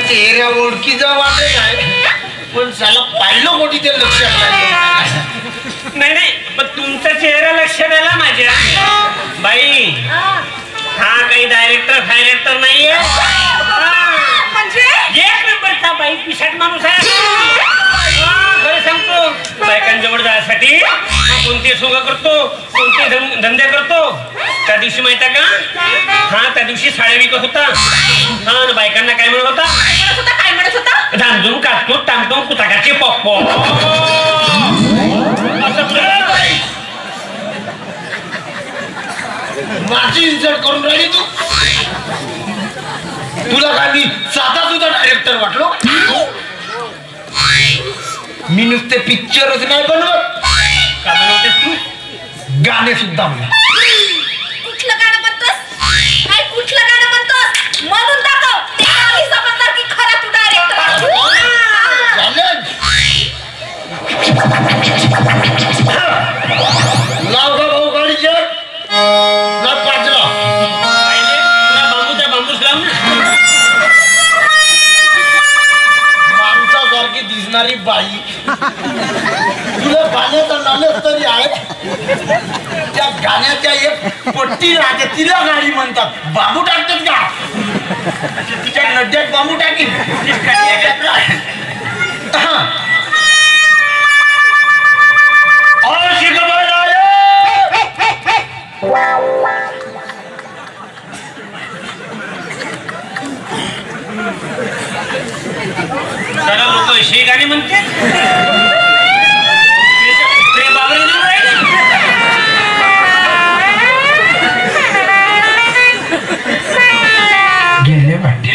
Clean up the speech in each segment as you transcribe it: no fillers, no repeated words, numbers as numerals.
चेहऱ्या ओळखीचा वाटत आहे पण साला पाहिलं मोठी ते लक्षात नाही नाही पण तुमचा चेहरा लक्षात आला माझ्या बाई. हा काही डायरेक्टर फायरेक्टर नाहीये म्हणजे एक नंबरचा बाई पिशाट माणूस आहे. खरं सांगतो बायकांजवळ जाण्यासाठी कोणते सोंग करतो कोणते धंदे करतो. त्या दिवशी माहिती का हा त्या दिवशी साड्या विकत होता. हा बायकांना काय म्हणत होता काय म्हणत होता धामधूम काढतो टांगतो कुताकाचे पप्पो. माझी इन्सल्ट करून राहिली तू. तुला काय मी साधा सुद्धा डायरेक्टर वाटलो. मी नुसते पिक्चरच नाही बनवत का बनवतेस तू गाणे सुद्धा म्हणा. कुठलं गाणं म्हणतोस काय कुठलं गाणं म्हणतोस म्हणून दाखव तेव्हा समजणार की खरा तू डायरेक्टर. लाव का भाऊ गाडीच्या पाचला बांबूचा बांबूच लाव ना. माणसासारखी दिसणारी बाई तुला गाण्याचा नॉलेज तरी आहे. त्या गाण्याच्या एक पट्टी राहते तिला गाडी म्हणतात. बांबू टाकतात का तिच्या नड्यात बांबू टाकीन. जरा लोक अशी गाणी म्हणते गेले वाटते.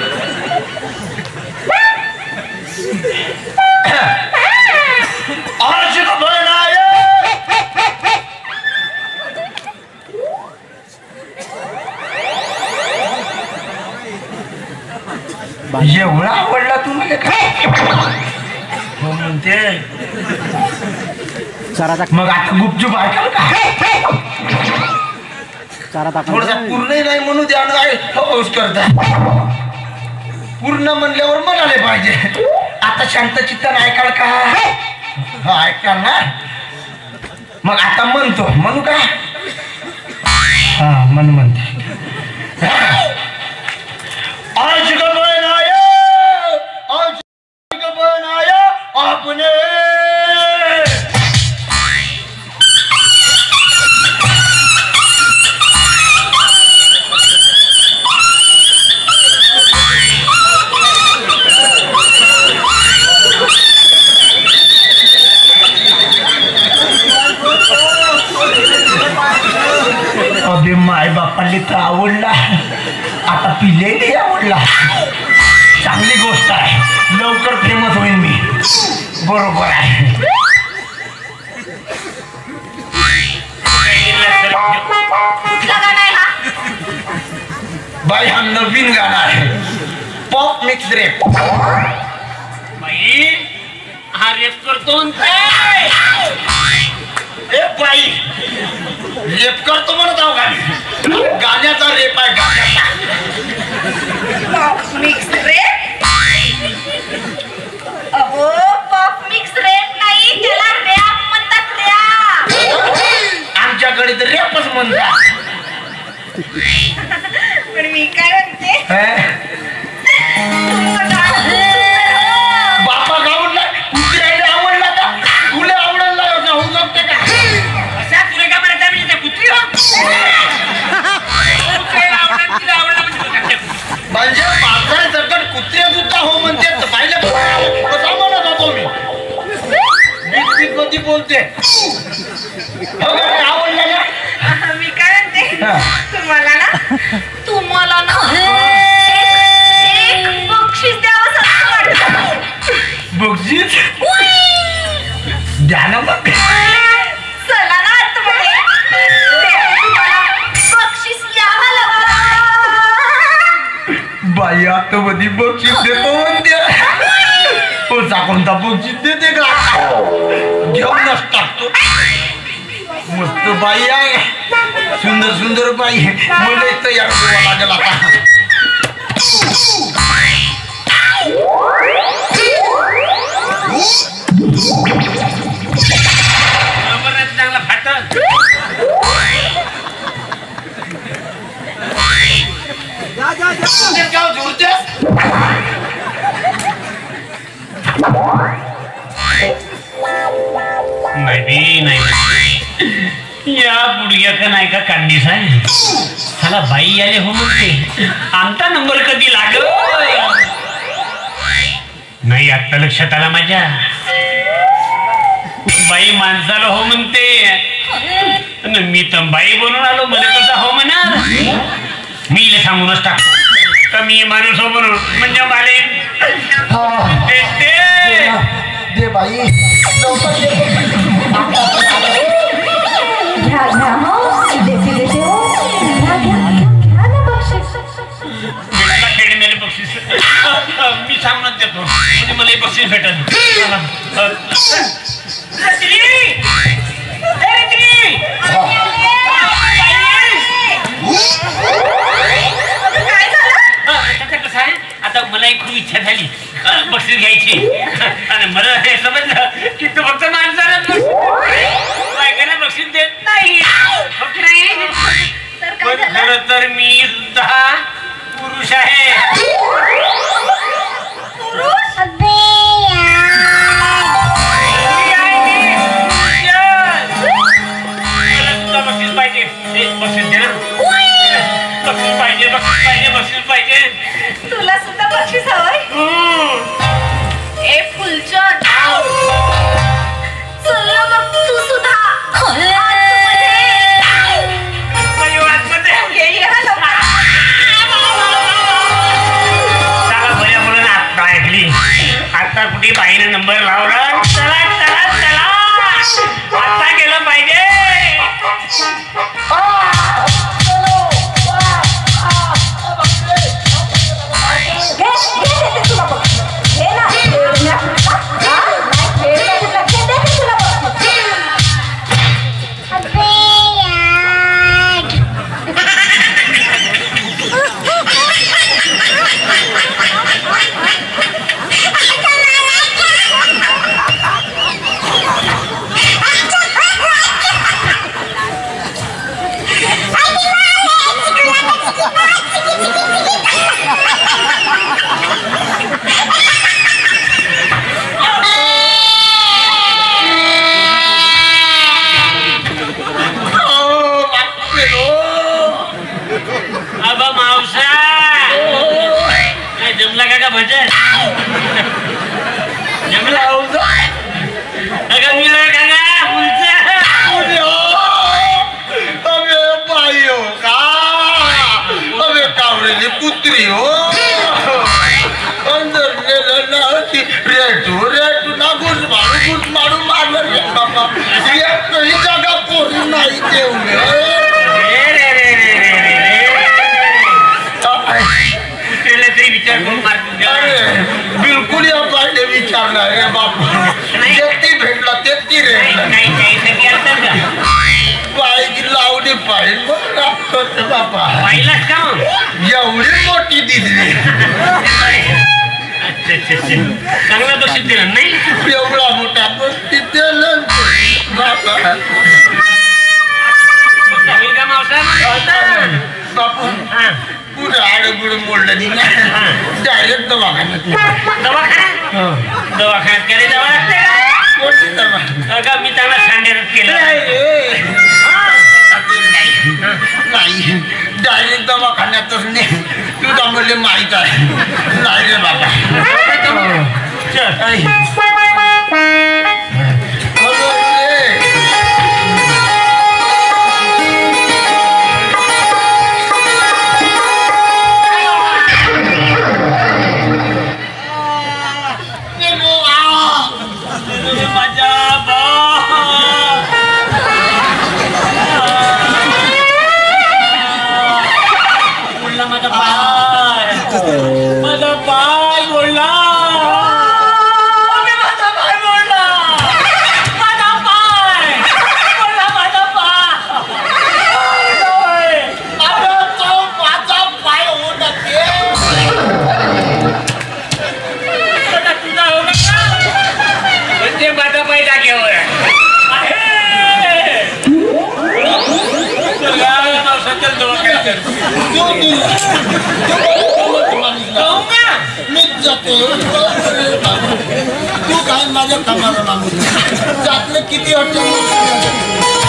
एवढा आवडला तुम्हाला काय हो म्हणते. मग आता गुपचूप ऐकाल का थोडासा पूर्णही नाही म्हणू द्या हौस करता. पूर्ण म्हणल्यावर म्हणाले पाहिजे. आता शांत चित्तान ऐकाल का हा ऐकाल ना. मग आता म्हणतो म्हणू का हा म्हणते आज बनाया आपने अबे माय बापाले तर आवडला आता पिलेली आवडला. चांगली गोष्ट आहे लवकर फेमस होईल मी. बरोबर आहे. कुठलं गाणं आहे हा बाई हा नवीन गाणं आहे पॉप मिक्स रेप. बाई हा रेप करतो ए बाई रेप करतो म्हणत आहो गाणी. गाण्याचा रेप आहे गाण्याचा. Pop mix rap. अहो पॉप मिक्स रेप नाही त्याला रॅप म्हणतात रॅप. आमच्याकडे तर रेपच म्हणतात. पण मी काय म्हणते बापा आवडला कुत्र्याला आवडला का तुला आवडला होऊ शकते का अशा तुला काय म्हणत आहे म्हणजे कुत्री म्हणजे पावसाळ्या सकट कुत्रे सुद्धा हो म्हणते पाहिलं कसा म्हणत होतो मी. बीक कधी बोलते आवडला ना. मी काय म्हणते तुम्हाला ना एक बक्षीस द्यावं असं वाटतं. बक्षीस द्या ना मग. चला ना आतमध्ये. तुम्हाला बक्षीस यावं लागलं. बाई आता मध्ये बक्षीस देतो म्हणते. कोणता बक्षीस देते का घेऊनच टाकतो. मस्त बाई आहे सुंदर सुंदर बाई मला तयार करावं लागेल आता. चांगला फाटत नाही या बुडग्या का नाही का काढणीस आहे मला बाई आले हो म्हणते आमचा नंबर कधी लागल नाही आता लक्षात आला माझ्या बाई माणसाला हो म्हणते मी तर बाई बनून आलो मला कसा हो म्हणा मी इले सांगूनच टाकतो तर मी माणूस हो म्हणून म्हणजे माले दे बाई बक्षीस मी सांगूनच देतो म्हणजे मला बक्षीस भेटल कसं आहे आता मला एक खूप इच्छा झाली बक्षीस घ्यायची आणि मला हे समजलं की तू फक्त माणसाला बायकांना बक्षीस देत नाही खरं तर मी सुद्धा पुरुष आहे बक्षीस पाहिजे बक्षीस दे ना बक्षीस पाहिजे बक्षीस पाहिजे बक्षीस पाहिजे तुला सुद्धा बक्षीस हवंय ए फुलचंद चल मग तू सुद्धा आता कुठे बाईने नंबर लावला चला चला चला आता गेलं पाहिजे जमला का भजन जमला अगं मी बाई हो का अबे कावळेली कुत्री हो अंदर रेटू रेटू ना घुस मारू मारलं रे बाबा ही जागा पोरी नाही तेवढे विचार करून बिलकुल या पाहिजे विचारणार रे बापा जेती भेटला तेती रे पाहिजे लावली पाहिजे बापा पाहिलास का मग एवढी मोठी दिली चांगला बक्षीस दिलं नाही एवढा मोठा बक्षीस दिलं बापा का मावसा बापू पुढे आडगुड मोडलं नाही डायरेक्ट दवाखान्यात दवाखान्यात केले जावं लागते का मी त्यांना सांडेरच केलं नाही डायरेक्ट दवाखान्यातच नाही तुझा मला माहित आहे नाही रे बाबा माझा पाय बोलला आहे जागेवर मीच जातो तू काय माझ्या कामाला मागू जातलं किती अडचण